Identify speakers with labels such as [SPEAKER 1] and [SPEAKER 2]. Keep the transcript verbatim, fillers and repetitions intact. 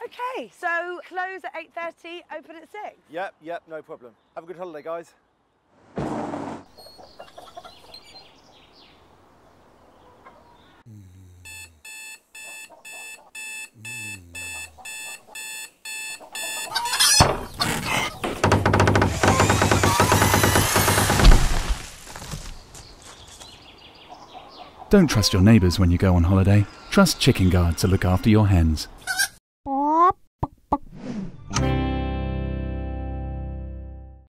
[SPEAKER 1] Okay, so close at eight thirty, open at six.
[SPEAKER 2] Yep, yep, no problem. Have a good holiday, guys.
[SPEAKER 3] Don't trust your neighbours when you go on holiday. Trust Chicken Guard to look after your hens.